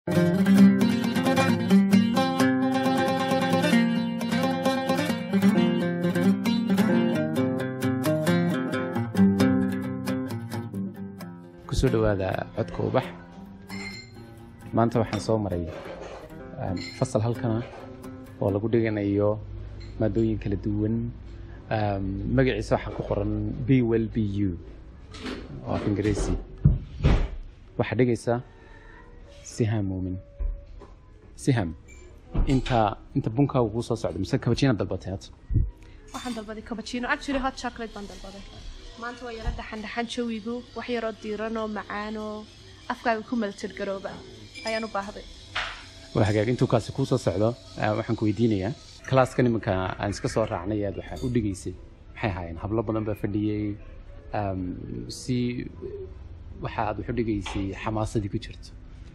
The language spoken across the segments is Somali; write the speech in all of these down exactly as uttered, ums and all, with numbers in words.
kusoo dhawaada codka ubax maanta waxaan soo maray fasal halkana oo lagu dhiganayo maadooyin kala duwan magaciisa waxaa ku qoran be well be you oo af ingiriisi waxaa dhigaysa Siham Muumin Siham inta inta bunkaagu kuu soo socda mise cappuccino dalbatay waxaan dalbaday cappuccino actually hot chocolate baan dalbaday maanta waa yara dhaxan dhaxan jawigu wax yar oo diiran oo macaan oo afkaaga ku maltir garooba ayaan u baahday waa hagaag intuu kaasi kuu soo socdo waxaan ku weydiinayaa class-ka nimanka aan iska soo raacnay aad waxa u dhigaysay maxay ahaayeen hablo badan baa fadhiyay si waxa aad wax u dhigaysay xamaasadii ku jirto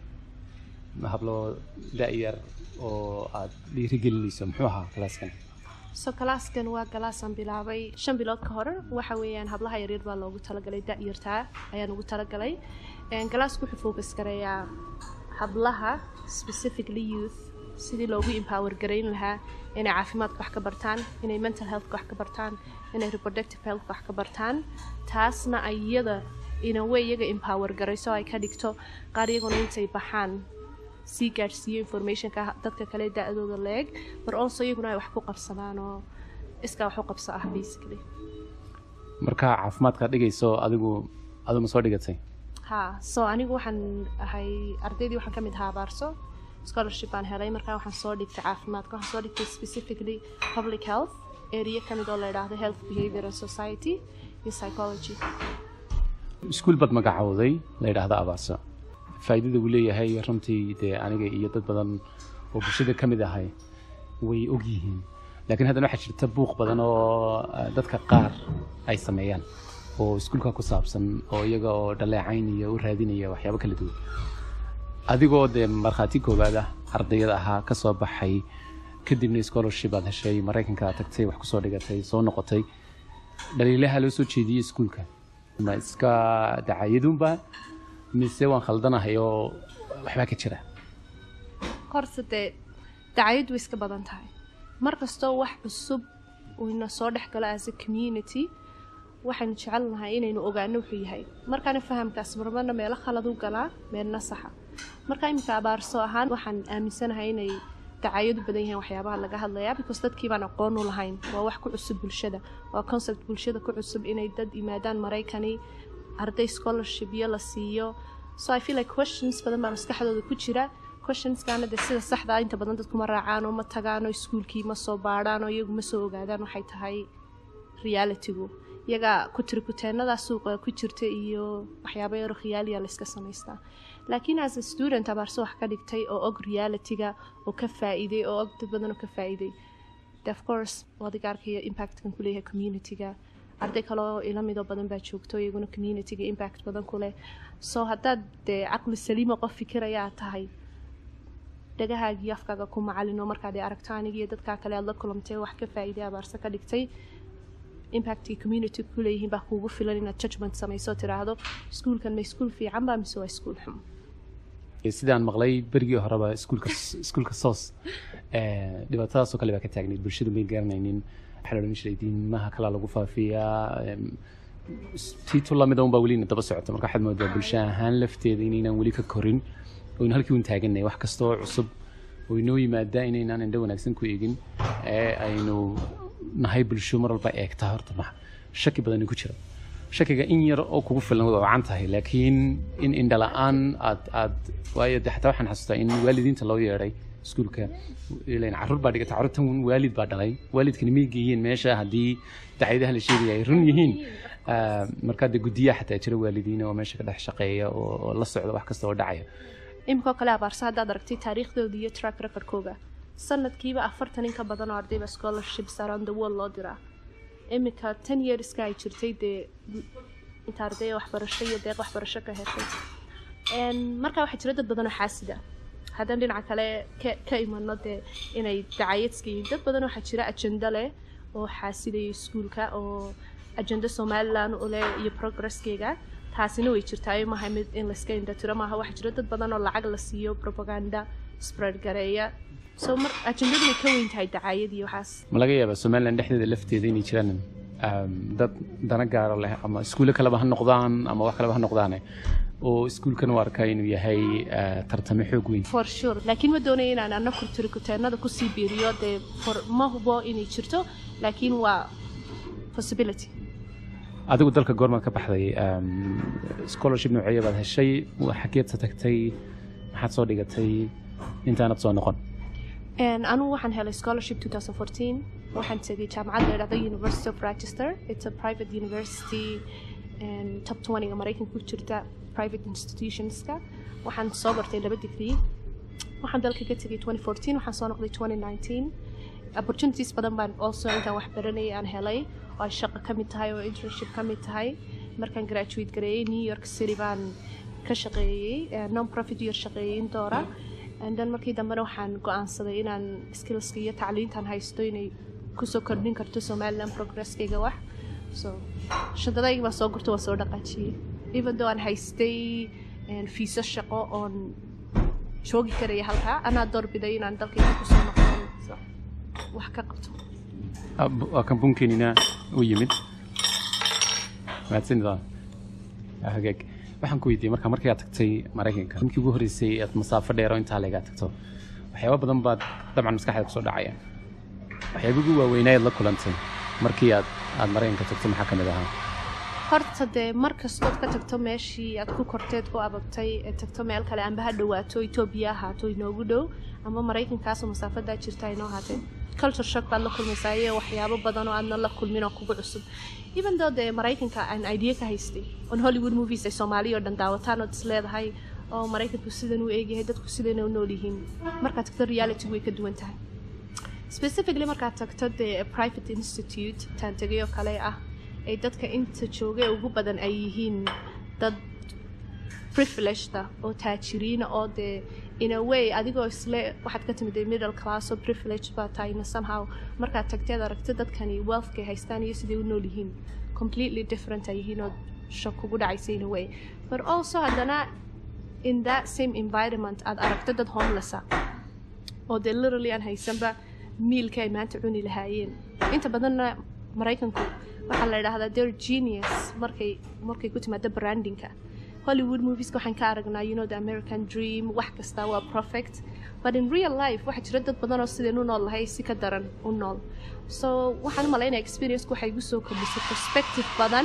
hablo daayar oo aad dhiirigelinayso muxuu ahaa class-kan so class-kan waa class aan bilaabay shan bilood ka hor waxa weeyaan hablaha yar yar baa loogu talagalay daayarta ayaan ugu talagalay een class-ku wuxuu focus gareeyaa hablaha specifically youth sidii loogu empower gareyn lahaa inay caafimaadka wax ka bartaan inay mental health wax ka bartaan inay reproductive health wax ka bartaan taasna ayada in a way iyaga empower gareyso ay ka dhigto qaar iyaguna intay baxaan si gaarsiiyo information ka dadka kale daadooda leeg but also iyaguna ay wax ku qabsadaan oo iska wax u qabso ah basically marka caafimaadka dhigayso adigu adigu ma soo dhigatay ha so anigu waxaan ahay ardaydii waxaan kamid ahaa Abaarso scholarship aan helay marka waxaan soo dhigtay caafimaadka waxaan soo dhigtay specifically public health area kamid oo la yiraahdo health behavior and society iyo psychology iskuul bad magacawday la yiraahdo Abaarso faa'iidada uu leeyahay runtii de aniga iyo dad badan oo bulshada kamid ahay way og yihiin laakiin haddana waxa jirta buuq badan oo dadka qaar ay sameeyaan oo iskuulka ku saabsan oo iyaga oo dhaleecaynaya oo raadinaya waxyaabo kala duwan adigoo de marxaati koobaad ah ardayda ahaa ka soo baxay kadibna scholarship aad heshay Mareykanka tagtay wax ku soo dhigatay soo noqotay dhaliilaha loo soo jeediyay iskuulka ma iska dacaayadunba mise waan khaldanahay oo waxba ka jira korsade dacaayadu iska badan tahay markastoo wax cusub oo ina soo dhex gala as a community waxaan jecelnahay inaynu ogaano wuxuu yahay markaan fahamkaas marmarna meel khalad u galaa meelna sax marka imka Abaarso ahaan waxaan aaminsanahay inay dacaayadu badan yihiin waxyaabaha laga hadlayaa because dadkii baan aqoon u lahayn waa wax ku cusub bulshada waa concept bulshada ku cusub inay dad imaadaan Mareykani arday scholarship iyo la siiyo so I feel like questions badan baa maskaxdooda ku jira questions kana de sida saxda ah inta badan dadku ma raacaan oo ma tagaan oo iskuulkii ma soo baaraan oo iyagu ma soo ogaadaan waxay tahay reality-gu iyaga ku tirkuteenada suuqa ku jirta iyo waxyaabo yar oo khiyaaliya la iska sameystaa laakiin as a student Abaarso wax ka dhigtay oo og reality-ga oo ka faa'iiday oo og dad badan oo ka faa'iiday of course wadigaarka impact-kan ku leeyahay community-ga arday kale oo ila mid badan baa joogto iyaguna community-ga impact badan ku leh soo haddaad aqli saliim qof fikiraya tahay dhagahaaga iyo afkaaga ku macalino markaad aragto aniga iyo dadka kale aad la kulantay wax ka faa'iiday Abaarso ka dhigtay impact community ku leeyihiin baa kuugu filan inaad judgment samayso tiraahdo iskuulkan ma iskuul fiican baa mise waa iskuul xun sidaan maqlay berigii horeba iskuulka iskuulka soos ee dhibaatadaas oo kale baa ka taagneed bulshada ma garanaynin waxa la oran jiray diimaha kala lagu faafiyaa tiito lamid ah baa wali daba socota marka xad moodaa bulshada ahaan lafteeda inaynan wali ka korin oo in halkii uu taaganay wax kasta oo cusub oo inoo yimaada inaynan indho wanaagsan ku eegin ee aynu nahay bulsho mar walba eegta horta ma shaki badan ku jira shakiga in yar oo kugu filan oo wacan tahay laakiin in indhalaan aad aad waayo xataa waxaan xasuustaa in waalidiinta loo yeeray iskuulka ileen carruur baa dhigata carruurtan waalid baa dhalay waalidkani ma geeyeen meesha haddii daciidaha la sheegay ay run yihiin marka de gudiyaha xataa jira waalidiin oo meesha ka dhex shaqeeya oo la socda wax kasta oo dhacaya imka kale Abaarso haddaad aragtay taariikhdooda iyo track record-kooda sanadkiiba afartan in ka badan oo arday scholarships around the world loo diraa imika ten years ka ay jirtay de inta arday waxbarasho iyo deeq waxbarasho ka heshay een marka waxa jira dad badan oo xaasida haddana dhinaca kale ka imanno de inay dacaayadskii dad badan oo waxa jira agenda leh oo xaasiday iskuulka oo agenda Somaliland oo leh iyo progress-keega taasina way jirtaa maaha mid in la iska indhatiro maaha waxa jira dad badan oo lacag la siiyo propaganda spread gareeya so mar ajendadu way ka weyn tahay dacaayadii waxaas ma laga yaabaa Somaliland dhexdeeda lafteeda inay jiraan dad dana gaar ah leh ama iskuul kale ba ha noqdaan ama wax kale ba ha noqdaan oo iskuulkan u arkay inuu yahay tartamo xoog weyn for sure laakiin ma doonayo inaan anna kurtiri kuteenada ku sii biiriyo de for ma hubo inay jirto laakiin waa possibility adigu dalka goorma ka baxday scholarship noocyada baad heshay xageed tagtay maxaad soo dhigatay intaanad soo noqon and anu waxaan helay scholarship twenty fourteen waxaan tagay jaamacadda la yiraahdo University of Rochester it's a private university and top twenty Mareykanka ku jirta private institutionska waxaan soo bartay laba degree waxaan dalka ka tagay twenty fourteen waxaan soo noqday twenty nineteen opportunities badan baan also inta wax baranay aan helay oo shaqo ka mid tahay oo internship ka mid tahay markaan graduate gareeyay New York City baan ka shaqeeyay non profit year shaqeeyay doora and then markii dambe waxaan go'aansaday inaan skills iyo tacliintan haysto inay ku soo kordhin karto Somaliland progress-kayga wax so shaqadayga baa soo gurtay waa soo dhaqaajiyay even though aan haystay fiisa shaqo on joogi karay halka ana doorbiday inaan dalkayga ku soo noqdo wax ka qabto waa kan bunkinina u yimid maadsanida hagaag waxaan ku weydiiyay marka markii aad tagtay Mareykanka markii ugu horeysay aad masaafo dheer oo inta laga tagto waxyaabo badan baad dabcan maskaxda ku soo dhacaya waxyaabo ugu waaweyn ay la kulantay markii aad aad Mareykanka tagto maxaa kamid ahaa horta de markastoo ka tagto meeshii aad ku korteed ku ababtay ee tagto meel kale aan baha dhawaato Ethiopia haato inoogu dhow ama Mareykankaas oo masaafada jirta inoo haatay culture shock baa la kulmaysaa iyo waxyaabo badan oo aadna la kulmin oo kugu cusub even though the Mareykanka an idea ka haystay on Hollywood movies ay Soomaaliya oo dhan daawataan oo isleedahay oo Mareykanku sidan u eegyahay dadku sidan u nool yihiin marka tagto reality way ka duwan tahay specifically marka tagto the private institute tan tagayo kale ah ay dadka inta joogay ugu badan ay yihiin dad privileged oo taajiriin oo de in a way adigoo isle waxaad ka timid middle class oo privileged ba tahay somehow marka tagteed aragtay dadkani wealth ka haystaan iyo sidii u nool yihiin completely different ay yihiin oo shock ugu dhacaysay in a way but also hadana in that same environment aad aragtay dad homeless ah oo de literally aan haysanba mealka ay maanta cuni lahaayeen inta badanna Mareykanku waxa la yiraahdaa they're genius markay markay ku timaado brandingka Hollywood movies waxaan ka aragnaa you know the American dream wax kasta waa perfect but in real life waxa jira dad badan oo sideen u nool lahay si ka daran u nool so waxaan u maleynaa experience ku waxay igu soo kordhisay perspective badan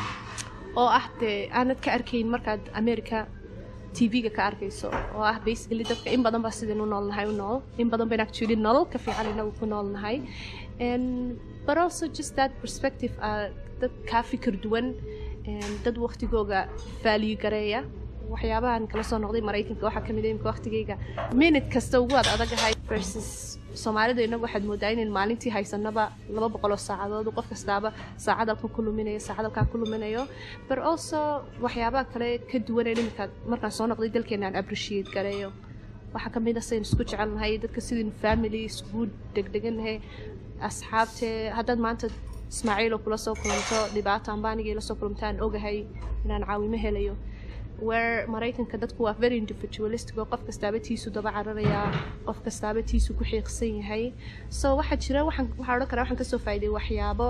oo ah de aanad ka arkayn markaad America T V-ga ka arkayso oo ah basically dadka in badan baa sideen u nool lahay u nool in badan bay actually nolol ka fiican inagu ku nool nahay and but also just that perspective uh, dad ka fikir duwan dad waqtigooga value gareeya waxyaabahan kala soo noqday Mareykanka waxa kamid ah waqtigeyga minute kasta ugu adagahay versus Soomaalida inagu waxaad moodaa in maalintii haysanaba laba boqol oo saacadood qof kastaaba saacad halka ku luminayo saacad halka ku luminayo but also waxyaabaha kale ka duwan ee marka markaan soo noqday dalkeena aan appreciate gareeyo waxa kamid ah saynu isku jecelnahay dadka sidii family isku degdegannahay asxaabte hadda maanta Ismaaciil oo kula soo kulanto dhibaato ambaaniga la soo kulantaan ogahay inaan caawimo helayo where Mareykanka dadku waa very individualistic oo qof kastaaba tiisu daba cararaya qof kastaaba tiisu ku xiiqsan yahay so waxa jira waxaan waxa oran karaa waxaan ka soo faa'iiday waxyaabo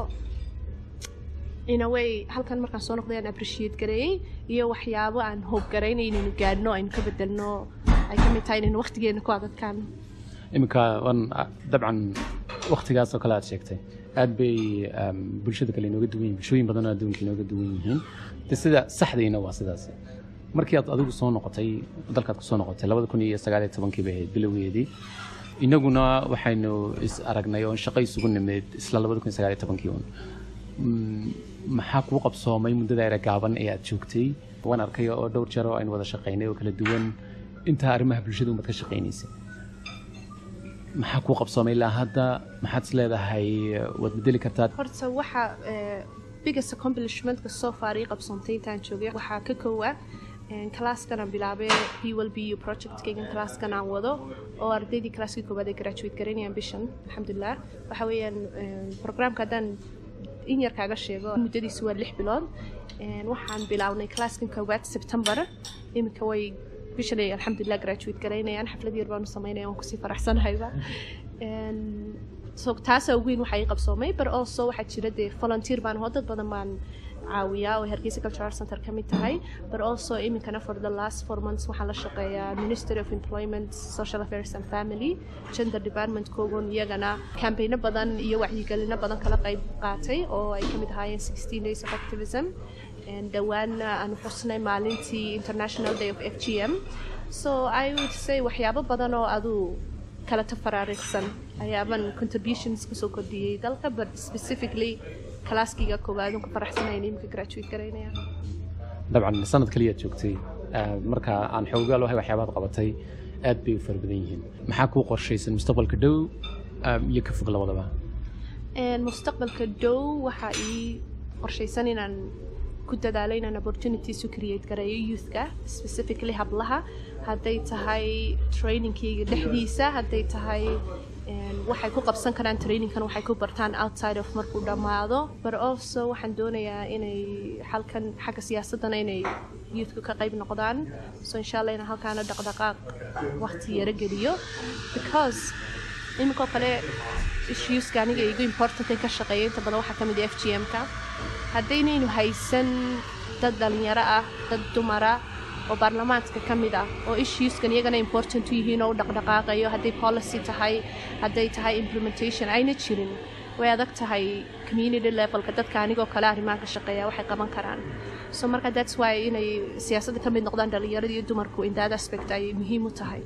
in a way halkan markaan soo noqday aan appreciate gareeyay iyo waxyaabo aan hope gareynay inaynu gaadhno aynu ka bedelno ay ka mid tahay inaynu waqtigeena ku adadkaan imika wan dabcan waqtigaas oo kale aad sheegtay aad bay bulshada kale inooga duwan yihiin bulshooyin badan oo adduunka inooga duwan yihiin sida saxdeena waa sidaas markii aad adigu soo noqotay dalkaad ku soo noqotay laba kun iyo sagaal iyo toban kii bay bilowgeedii inaguna waxaynu is aragnay oo shaqo isugu nimid isla laba kun iyo sagaal iyo toban kii maxaa ku qabsoomay muddada ay gaaban ee aad joogtay waan arkay oo dhowr jeer oo aynu wada shaqeynay oo kala duwan inta arrimaha bulshada umad ka shaqeynaysay maxaa ku qabsoomay ilaa hadda maxaad isleedahay waad bedeli kartaa horta waxa biggest accomplishment ka soo faaray qabsoontay intaan joogay waxa ka koowa class-kan aan bilaabay He Will Be You project-kaygan class-kan aan wado oo ardaydii class-kii koowaad ay graduate gareynayaan bishan alxamdulilah waxa weeyaan programka haddaan in yar kaaga sheego muddadiisu waa lix bilood waxaan bilownay classkan koowaad September imika way bishalay alxamdulillah graduate garaynayaan xaflad yar baan u sameynay waan ku sii faraxsanahayba so taas ugu weyn waxay qabsoomay but also waxa jira de volunteer baan oo dad badan baan caawiyaa oo Hargeysa Cultural Center ka mid tahay but also imikana for the last four months waxaan la shaqeeyaa Ministry of Employment, Social Affairs and Family, Gender Department koogon iyagana campaign badan iyo wacyigelin badan kala qayb qaatay oo ay ka mid ahaayeen sixteen days of activism and dhawaan aan xusnay maalintii International Day of F G M. So I would say waxyaabo badan oo adu kala tafarariqsan ayaaban contributions ku soo kordhiyay dalka but specifically كلاسكيga koowaad oo ka faraxsanayn imka graduate gareynaya dabcan sanad kaliya joogtay marka aan xoogaal wahay waxyaabaad qabatay aad bay u farbadan yihiin maxaa ku qorshaysan mustaqbalka dhow iyo ka fog labadaba een mustaqbalka dhow waxa ii qorshaysan inaan ku dadaalo inaan opportunities to create gareeyo youth-ka specifically hablaha haday tahay training-kiga dhexdiisa haday tahay waxay ku qabsan karaan training-kan waxay ku bartaan outside of markuu dhamaado but also waxaan doonayaa inay halkan xagga siyaasadana inay youth-ku ka qayb noqdaan so inshallah inaan halkaana dhaqdhaqaaq waqti yara geliyo because imika kale issues ganiga igu important ka shaqeeyo inta badan waxa kamid ah F G M-ka haddaynu haysan dad dhalinyaro ah dad dumara oo baarlamaanka kamid ah oo issues-kan iyagana important u yihiin oo dhaqdhaqaaqayo haday policy tahay haday tahay implementation ayna jirin way adag tahay community level ka dadka anigoo kale arrimaha ka shaqeeya waxay qaban karaan so marka that's why inay siyaasadda kamid noqdaan dhalinyarada iyo dumarku in that aspect ay muhiim u tahay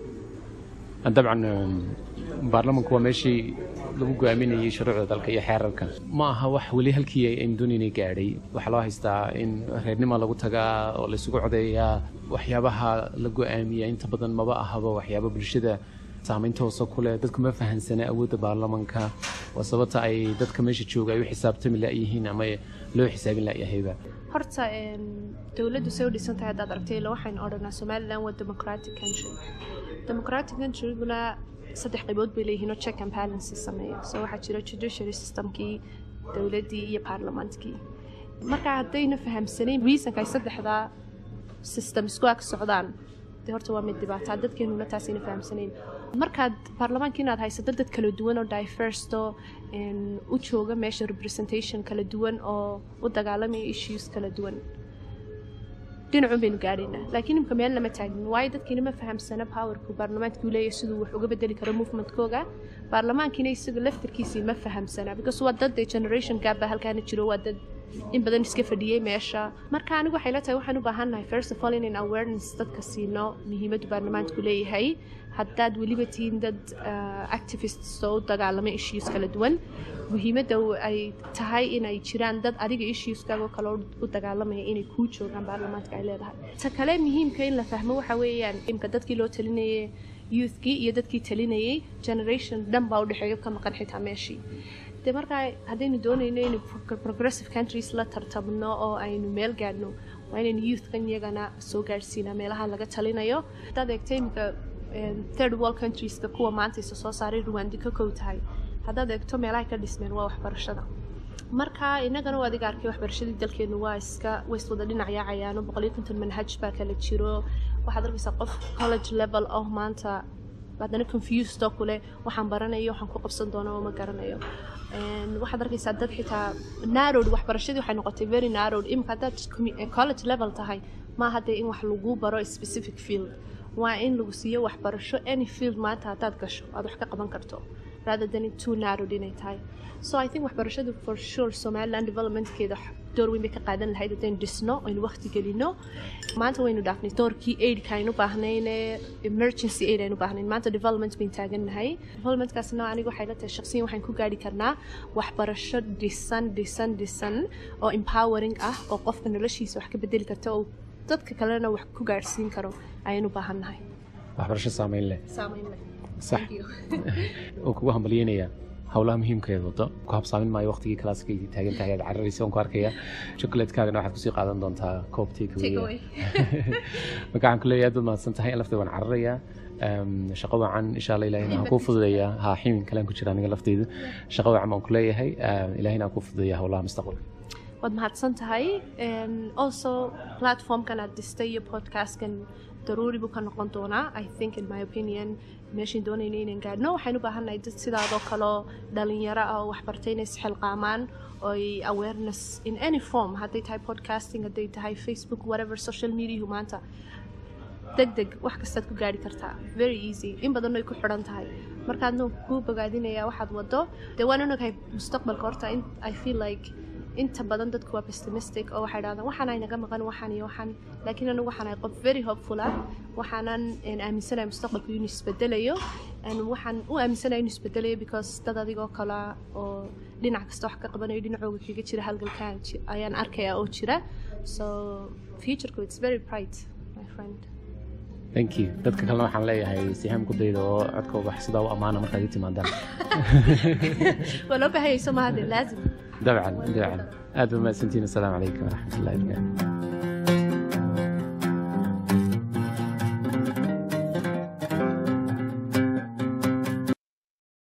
dabcan baarlamaanku waa meeshii lagu go'aaminayay shuruucda dalka iyo xeerarka ma aha wax wali halkii ay doonayeen gaadhay waxa loo haystaa in reernimo lagu tagaa oo la isugu codeeyaa waxyaabaha la go'aamiyaa inta badan maba ahaba waxyaabo bulshada saameynta hoose ku leh dadku ma fahansana awoodda baarlamaanka waa sababta ay dadka meesha jooga ay u xisaabtami la'yihiin ama loo xisaabin la'yahayba horta dawladdu soo dhisan tahay dad aragtay la waxaan odhanaa Somaliland waa democratic country democratic country-guna saddex qaybood bay leeyihiin oo check and balance sameeya so waxa jira judiciary system-kii dawladdii iyo baarlamaankii marka haddayna fahamsanayn reason-ka ay saddexda system isku ag socdaan de horta waa mid dhibaato dadkeenuna taas ina fahamsanayn markaad baarlamaanka inaad haysato dad kala duwan oo diverse oo u jooga meesha representation kala duwan oo u dagaalamaya issues kala duwan dhinacun baynu gaadhaynaa laakiin imka meel lama taagin waayo dadkiina ma fahamsana powerku baarlamaanka uu leeyahay siduu wax uga bedeli karo movementkooga baarlamaankiina isaga laftarkiisii ma fahamsana because waa dad generation gap baa halkaana jiro waa dad in badan iska fadhiyay meesha marka anigu waxay la tahay waxaan u baahanahay first of all in awareness dadka siino muhiimadda baarlamaanku leeyahay haddaad weliba tihiin dad activists oo u dagaalama issues kala duwan muhiimadda ay tahay inay jiraan dad adiga issueskaaga kale u dagaalamaya inay kuu joogaan baarlamaanka ay leedahay ta kale muhiimka in la fahmo waxa weeyaan imka dadkii loo talinayay youthkii iyo dadkii talinayay generation dhan baa u dhexeeyo ka maqan xitaa meeshii de marka haddaynu doonayno in progressive countries la tartamno oo aynu meel gaadhno waa inaynu youthkan iyagana soo gaadhsiinaa meelaha laga talinayo haddaad eegtay imika third world countries-ka kuwa maanta isa soo saaray Rwanda ka kow tahay haddaad eegto meelaha ka dhismeen waa waxbarashada marka inagana waa adiga arkay waxbarashadii dalkeenu waa iska way iswada dhinac yaacayaan boqol iyo konton manhaj baa kala jiro waxaad arkaysaa qof college level oo maanta baadana confused oo kule waxaan baranayo waxaan ku qabsan doonaa ma garanayo waxaad arkaysaa dad xitaa narrowed waxbarashadii waxay noqotay very narrowed imka haddaad college level tahay ma hadda in wax lagu baro specific field waa in lagu siiyo waxbarasho any field maanta haddaad gasho aad wax ka qaban karto rather than too narrowed inay tahay so I think waxbarashadu for sure Somaliland development-keeda door weyn bay ka qaadan lahayd haddaynu dhisno aynu waqti gelino maanta waynu dhaafnay doorkii aidka aynu baahnayne emergency aid aynu baahnayn maanta development bayn taagannahay developmentkaasna aniga waxay la tahay shaqsiyan waxaan ku gaari karnaa waxbarasho dhisan dhisan dhisan oo empowering ah oo qofka noloshiisa wax ka bedeli karta oo dadka kalena wax ku gaarsiin karo ayaynu baahannahay waxbarasho saameyn leh saameyn leh sax oo kugu hambalyeynaya hawlaha muhiimkeeda wado ku habsaamin maayo waqtigii kalaaskayga taagan tahay aad cararaysa oon ku arkaya chocolate-kaagana waxaad kusii qaadan doontaa koob take away marka waxaan ku leeyahay aad baad mahadsan tahay in lafteeda waan cararayaa shaqo wacan insha Allah ilaahina ha ku fududeeya ha ximin kalaan ku jira aniga laftayda shaqo wacan aan ku leeyahay ilaahina ha ku fududeeya hawlaha mustaqbalka wad mahadsan tahay also platform kan aad dhistay iyo podcast kan daruuri buu ka noqon doonaa I think in my opinion meeshin doonayna inaan gaadhno waxaynu u baahanahay dad sidaadoo kale dhalinyaro ah oo wax bartay inay isxilqaamaan oo awareness in any form hadday tahay podcasting hadday tahay Facebook whatever social media maanta degdeg wax kastaad ku gaari kartaa very easy in badan ay ku xiran tahay markaadna ku bogaadinaya waxaad wado dee waan ogahay mustaqbalka horta I feel like inta badan dadku waa pessimistic oo waxay dhahdaan waxaan ay naga maqan waxaan iyo waxaan laakiin anigu waxaan ay qof very hopeful ah waxaanan aaminsanahay mustaqbalku inuu isbedelayo and waxaan u aaminsanahay inuu isbedelayo because dad adigoo kala oo dhinac kasta wax ka qabanayo dhinacooda kaga jira halgalkaan ayaan arkayaa oo jira so future-ku it's very bright my friend thank you dadka kalena waxaan leeyahay siham ku daydo oo codka wax sida u amaana markaad i timaadaan wala bahayso ma hadda laazim dabcan dabcan aad ma santiin assalamu alaykum wa rahmatullahi wa barakatuh